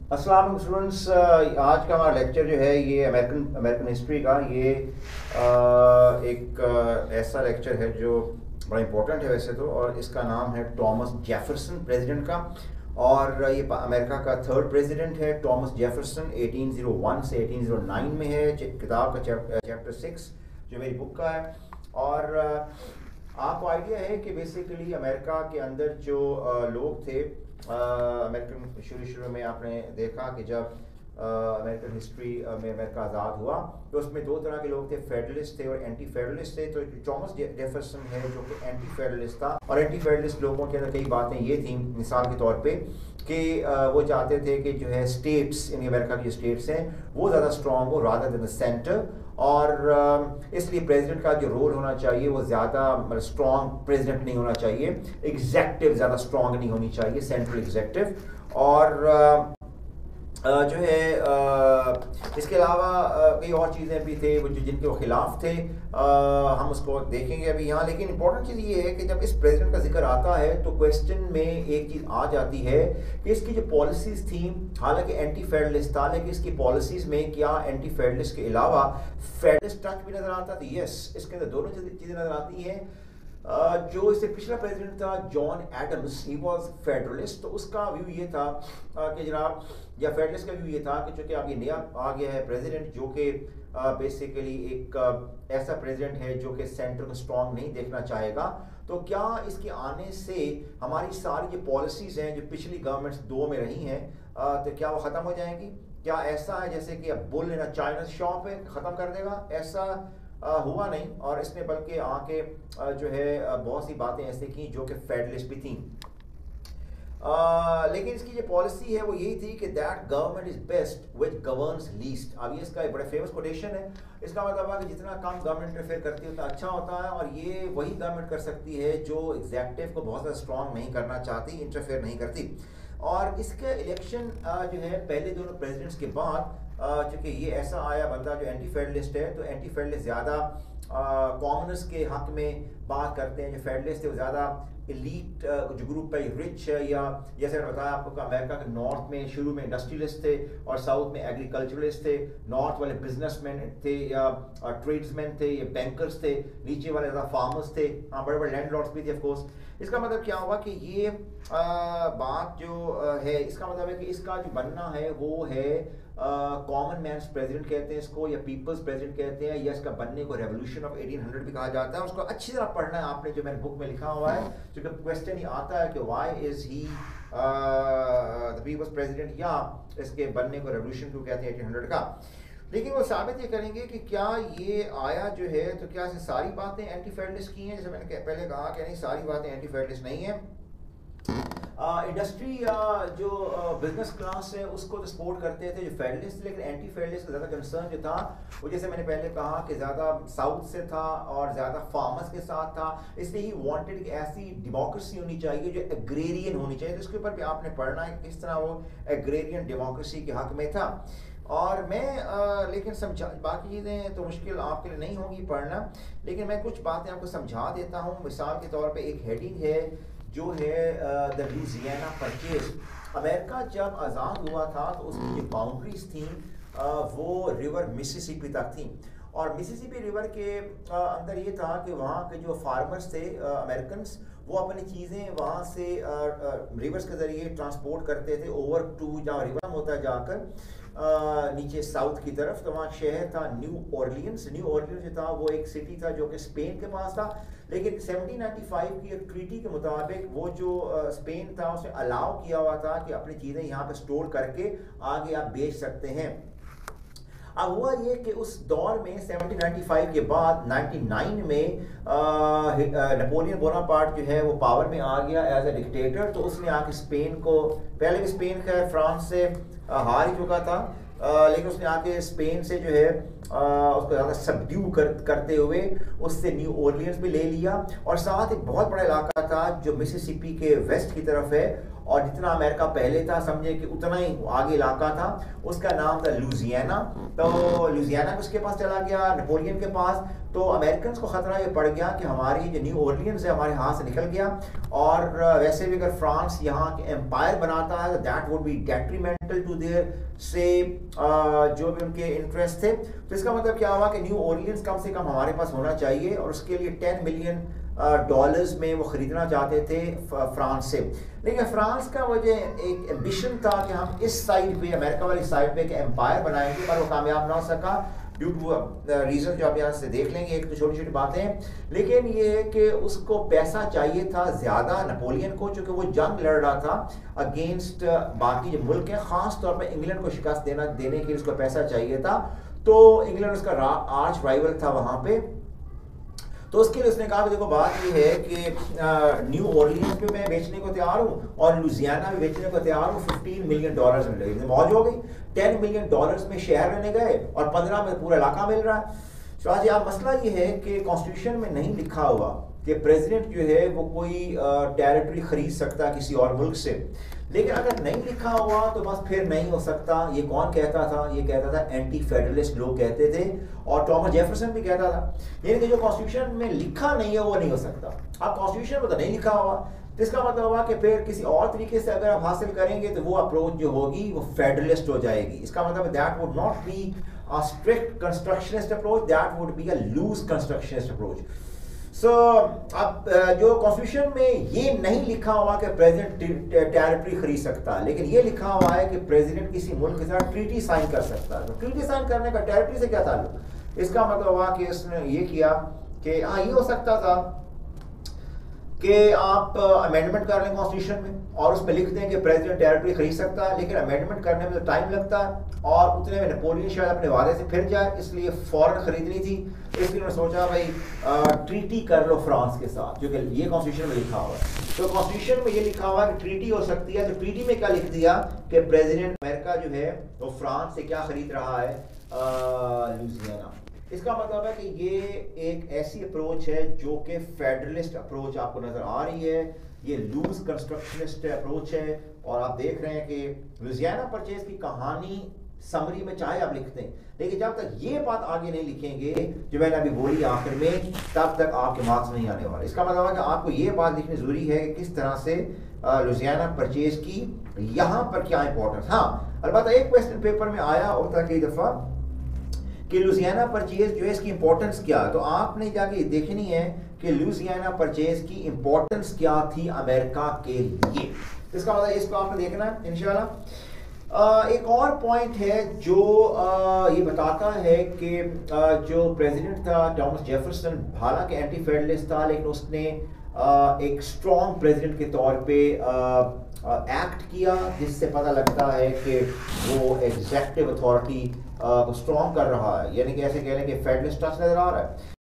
अस्सलाम वालेकुम स्टूडेंट्स। आज का हमारा लेक्चर जो है ये अमेरिकन अमेरिकन हिस्ट्री का ये एक ऐसा लेक्चर है जो बड़ा इम्पोर्टेंट है वैसे तो, और इसका नाम है टॉमस जेफरसन प्रेसिडेंट का। और ये अमेरिका का थर्ड प्रेसिडेंट है टॉमस जेफरसन। 1801 से 1809 में है। किताब का चैप्टर 6 जो मेरी बुक का है। और आपको आइडिया है कि बेसिकली अमेरिका के अंदर जो लोग थे, अमेरिकन शुरू में आपने देखा कि जब अमेरिकन हिस्ट्री में अमेरिका आज़ाद हुआ तो उसमें दो तरह के लोग थे, फेडरलिस्ट थे और एंटी फेडरलिस्ट थे। तो टॉमस जेफरसन है जो कि एंटी फेडरलिस्ट था, और एंटी फेडरलिस्ट लोगों के अंदर कई बातें ये थी, मिसाल के तौर पे कि वो चाहते थे कि जो है स्टेट्स, यानी अमेरिका की स्टेट्स हैं वो ज़्यादा स्ट्रॉन्ग हो रादर देन द सेंटर। और इसलिए प्रेसिडेंट का जो रोल होना चाहिए वो ज़्यादा स्ट्रॉन्ग प्रेसिडेंट नहीं होना चाहिए, एग्जेक्टिव ज़्यादा स्ट्रॉन्ग नहीं होनी चाहिए, सेंट्रल एग्जेक्टिव। और जो है इसके अलावा कई और चीज़ें भी थे वो जिनके वो खिलाफ थे। हम उसको देखेंगे अभी यहाँ। लेकिन इंपॉर्टेंट चीज़ ये है कि जब इस प्रेसिडेंट का जिक्र आता है तो क्वेश्चन में एक चीज़ आ जाती है कि इसकी जो पॉलिसीज़ थी, हालांकि एंटी फेडरलिस्ट था, लेकिन इसकी पॉलिसीज़ में क्या एंटी फेडरलिस्ट के अलावा फेडरलिस्ट टच भी नज़र आता था? यस, इसके अंदर दोनों चीज़ें नज़र आती हैं। जो इससे पिछला प्रेसिडेंट था John Adams, he was federalist. तो उसका व्यू ये था कि जनाब, या फेडरलिस्ट का व्यू ये था कि चूँकि अब ये नया आ गया है प्रेसिडेंट जो कि बेसिकली एक ऐसा प्रेसिडेंट है जो कि सेंटर को स्ट्रॉन्ग नहीं देखना चाहेगा, तो क्या इसके आने से हमारी सारी जो पॉलिसीज़ हैं जो पिछली गवर्नमेंट्स दो में रही हैं, तो क्या वो ख़त्म हो जाएंगी? क्या ऐसा है जैसे कि अब bull in a china shop है, ख़त्म कर देगा? ऐसा हुआ नहीं, और इसने बल्कि आके जो है बहुत सी बातें ऐसी की जो कि फेडरलिस्ट भी थी। लेकिन इसकी जो पॉलिसी है वो यही थी कि that government is best which governs least. अब ये इसका एक बड़ा फेमस कोटेशन है। इसका मतलब है कि जितना कम गवर्नमेंट इंटरफेयर करती है उतना अच्छा होता है, और ये वही गवर्नमेंट कर सकती है जो एग्जेक्टिव को बहुत ज़्यादा स्ट्रॉन्ग नहीं करना चाहती, इंटरफेयर नहीं करती। और इसके इलेक्शन जो है पहले दोनों प्रेसिडेंट्स के बाद, चूँकि ये ऐसा आया बंदा जो एंटी फेडरलिस्ट है, तो एंटी फेडरलिस्ट ज़्यादा कॉमनर्स के हक में बात करते हैं। जो फेडरलिस्ट है वो ज़्यादा एलीट जो ग्रुप है, रिच है, या जैसे मैंने बताया आपको अमेरिका के नॉर्थ में शुरू में इंडस्ट्रियलिस्ट थे और साउथ में एग्रीकल्चरलिस्ट थे। नॉर्थ वाले बिजनेसमैन थे या ट्रेड्समैन थे या बैंकर्स थे, नीचे वाले ज़्यादा फार्मर्स थे, हाँ बड़े बड़े लैंडलॉर्ड्स भी थे ऑफकोर्स। इसका मतलब क्या हुआ कि ये बात जो है, इसका मतलब है कि इसका जो बनना है वो है कॉमन मैन्स प्रेसिडेंट कहते हैं इसको, या पीपल्स प्रेसिडेंट कहते हैं, या इसका बनने को रेवोल्यूशन ऑफ 1800 भी कहा जाता है। उसको अच्छी तरह पढ़ना है आपने, जो मैंने बुक में लिखा हुआ है, क्योंकि क्वेश्चन ही आता है कि why is he the people's president, या इसके बनने को रेवोल्यूशन क्यों कहते हैं 1800 का। लेकिन वो साबित ये करेंगे कि क्या ये आया जो है, तो क्या से सारी बातें एंटी फेडरलिस्ट की हैं, जैसे मैंने पहले कहा कि नहीं, सारी बातें एंटी फेडरलिस्ट नहीं है। इंडस्ट्री या जो बिजनेस क्लास है उसको तो सपोर्ट करते थे जो फेडरलिस्ट, लेकिन एंटी फेडरलिस्ट का ज़्यादा कंसर्न जो था वो, जैसे मैंने पहले कहा, कि ज़्यादा साउथ से था और ज़्यादा फार्मर्स के साथ था। इसलिए ही वांटेड कि ऐसी डेमोक्रेसी होनी चाहिए जो एग्रेरियन होनी चाहिए। तो इसके ऊपर भी आपने पढ़ना है किस तरह वो एग्रेरियन डेमोक्रेसी के हक में था। और मैं लेकिन समझा, बाकी चीज़ें तो मुश्किल आपके लिए नहीं होंगी पढ़ना, लेकिन मैं कुछ बातें आपको समझा देता हूँ। मिसाल के तौर पे एक हेडिंग है जो है द लुइसियाना परचेज। अमेरिका जब आज़ाद हुआ था तो उसकी जो बाउंड्रीज थी वो रिवर मिसिसिपी तक थी, और मिसिसिपी रिवर के अंदर ये था कि वहाँ के जो फार्मर्स थे अमेरिकन्स, वो अपनी चीज़ें वहाँ से रिवर्स के ज़रिए ट्रांसपोर्ट करते थे ओवर टू, जहाँ रिवर होता है जाकर नीचे साउथ की तरफ। तो वहाँ शहर था न्यू ऑरलियंस। न्यू ऑरलियंस जो था वो एक सिटी था जो कि स्पेन के पास था, लेकिन 1795 की एक ट्रीटी के मुताबिक वो जो स्पेन था उसने अलाउ किया हुआ था कि अपनी चीज़ें यहाँ पे स्टोर करके आगे आप बेच सकते हैं। अब हुआ ये कि उस दौर में 1795 के बाद 99 में नेपोलियन बोनापार्ट जो है वो पावर में आ गया एज ए डिक्टेटर। तो उसने आके स्पेन को, पहले भी स्पेन खैर फ्रांस से हार ही चुका था, लेकिन उसने आके स्पेन से जो है उसको ज़्यादा सबड्यू करते हुए उससे न्यू ओरलियंस भी ले लिया, और साथ एक बहुत बड़ा इलाका था जो मिसिसिपी के वेस्ट की तरफ है, और जितना अमेरिका पहले था समझे कि उतना ही आगे इलाका था, उसका नाम था लुजियाना। तो लुजियाना उसके पास चला गया, नेपोलियन के पास। तो अमेरिकन को ख़तरा ये पड़ गया कि हमारी जो न्यू ओरलियंस है हमारे हाथ से निकल गया, और वैसे भी अगर फ्रांस यहाँ के एम्पायर बनाता है तो that would be detrimental to their से जो भी उनके इंटरेस्ट थे। तो इसका मतलब क्या हुआ कि न्यू ओरलियंस कम से कम हमारे पास होना चाहिए, और उसके लिए $10 मिलियन में वो ख़रीदना चाहते थे फ्रांस से। लेकिन फ्रांस का वजह एक एम्बिशन था कि हम इस साइड पे, अमेरिका वाली साइड पे, एक एम्पायर बनाएंगे, पर वो कामयाब ना हो सका ड्यू टू रीज़न जो आप यहाँ से देख लेंगे, एक तो छोटी छोटी बातें। लेकिन ये है कि उसको पैसा चाहिए था ज़्यादा नेपोलियन को, चूँकि वो जंग लड़ रहा था अगेंस्ट बाकी जो मुल्क हैं, ख़ास तौर पर इंग्लैंड को शिकस्त देने के लिए उसको पैसा चाहिए था। तो इंग्लैंड उसका आर्च राइवल था वहाँ पे। तो उसके लिए उसने कहा कि देखो बात ये है कि न्यू ओरलियंस पे मैं बेचने को तैयार हूँ और लुजियाना में बेचने को तैयार हूँ, $15 मिलियन में लगेगी। मौज हो गई, $10 मिलियन में शहर लेने गए और 15 में पूरा इलाका मिल रहा है। तो आज यहाँ मसला ये है कि कॉन्स्टिट्यूशन में नहीं लिखा हुआ कि प्रेसिडेंट जो है वो कोई टेरिटरी खरीद सकता किसी और मुल्क से। लेकिन अगर नहीं लिखा हुआ तो बस फिर नहीं हो सकता। ये कौन कहता था? ये कहता था एंटी फेडरलिस्ट लोग कहते थे, और थॉमस जेफरसन भी कहता था, यानी कि जो कॉन्स्टिट्यूशन में लिखा नहीं है वो नहीं हो सकता। अब कॉन्स्टिट्यूशन में तो नहीं लिखा हुआ, तो इसका मतलब हुआ कि फिर किसी और तरीके से अगर आप हासिल करेंगे तो वो अप्रोच जो होगी वो फेडरलिस्ट हो जाएगी। इसका मतलब that would not be a strict constructionist approach, that would be a loose constructionist approach. So अब जो कॉन्स्टिट्यूशन में ये नहीं लिखा हुआ कि प्रेसिडेंट टेरिटरी खरीद सकता, लेकिन ये लिखा हुआ है कि प्रेसिडेंट किसी मुल्क के साथ ट्रीटी साइन कर सकता है। तो ट्रीटी साइन करने का टेरिटरी से क्या ताल्लुक? इसका मतलब हुआ कि इसने ये किया कि हाँ, ये हो सकता था कि आप अमेंडमेंट कर लें कॉन्स्टिट्यूशन में और उसमें लिख दें कि प्रेसिडेंट टेरिटरी खरीद सकता है, लेकिन अमेंडमेंट करने में तो टाइम लगता है और उतने में नेपोलियन शायद अपने वादे से फिर जाए, इसलिए फौरन खरीदनी थी। इसलिए उन्होंने सोचा भाई ट्रीटी कर लो फ्रांस के साथ, जो कि ये कॉन्स्टिट्यूशन में लिखा हुआ है। तो कॉन्स्टिट्यूशन में ये लिखा हुआ है कि ट्रीटी हो सकती है। तो ट्रीटी में क्या लिख दिया कि प्रेसिडेंट अमेरिका जो है वो फ्रांस से क्या खरीद रहा है? लुजियाना। इसका मतलब है कि ये एक ऐसी अप्रोच है जो कि फेडरलिस्ट अप्रोच आपको नजर आ रही है। ये लूज कंस्ट्रक्शनिस्ट अप्रोच है, और आप देख रहे हैं कि लुजियाना परचेज की कहानी समरी में चाहे आप लिखते हैं, लेकिन जब तक ये बात आगे नहीं लिखेंगे जो मैंने अभी बोली आखिर में, तब तक आपके मार्क्स नहीं आने वाले। इसका मतलब है कि आपको ये बात लिखनी जरूरी है कि किस तरह से लुजियाना परचेज की यहाँ पर क्या इंपॉर्टेंस। हाँ, अलबत्ता एक क्वेश्चन पेपर में आया होता है कई दफ़ा कि लुजियाना परचेज जो है इसकी इंपॉर्टेंस क्या है, तो आपने जाके देखनी है कि लुजियाना परचेज की इंपॉर्टेंस क्या थी अमेरिका के लिए। इसका मतलब इसको आपने देखना है इंशाल्लाह। एक और पॉइंट है जो ये बताता है कि जो प्रेसिडेंट था टॉमस जेफरसन, हालांकि एंटी फेडरलिस्ट था, लेकिन उसने एक स्ट्रॉन्ग प्रेसिडेंट के तौर पे एक्ट किया, जिससे पता लगता है कि वो एग्जेक्टिव अथॉरिटी को स्ट्रॉन्ग कर रहा है, यानी कि ऐसे कह लें कि फेडरलिस्ट टच नजर आ रहा है।